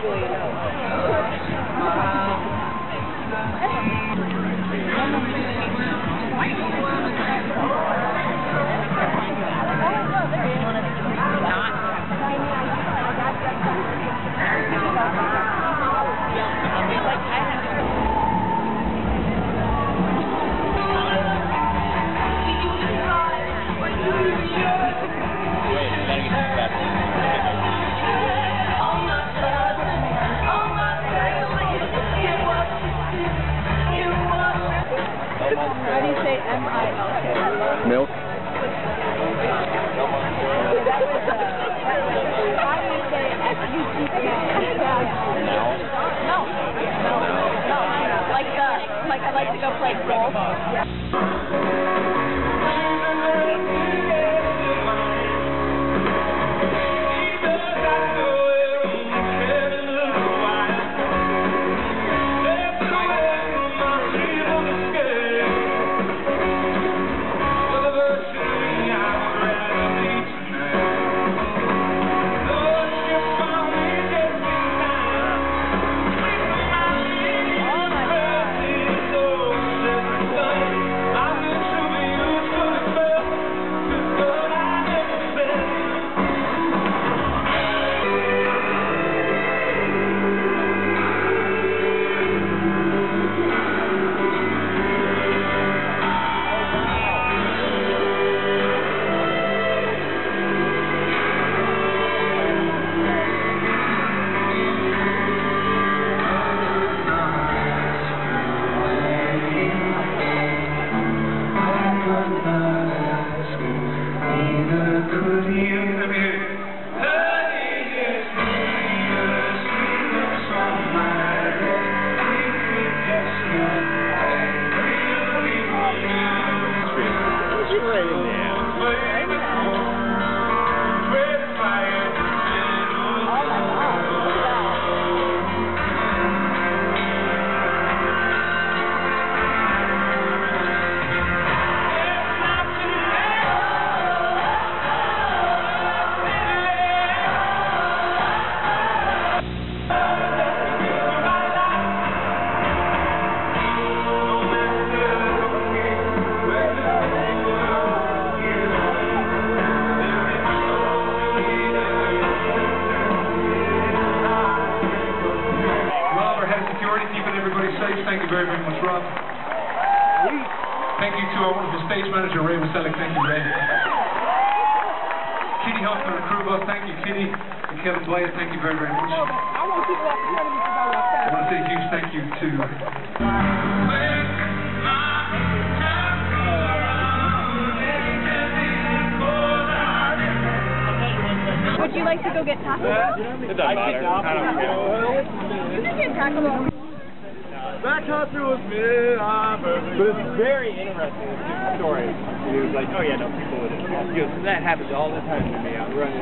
How do you say M-I-L-K? Milk. How do you say F-U-C-K? No. Like I like to go play golf. Thank you very, very much, Rob. Thank you to our wonderful stage manager, Ray Wasellick. Thank you, Ray. Kitty Hoffman and crew boss, thank you, Kitty. And Kevin Blythe, thank you very, very much. I want to say a huge thank you to... Would you like to go get tacos? It doesn't matter. I don't care. You can get tacos. That concert was good, but it's very interesting. It's a good story. He was like, oh yeah, no, people would have. That happens all the time to me. I'm running.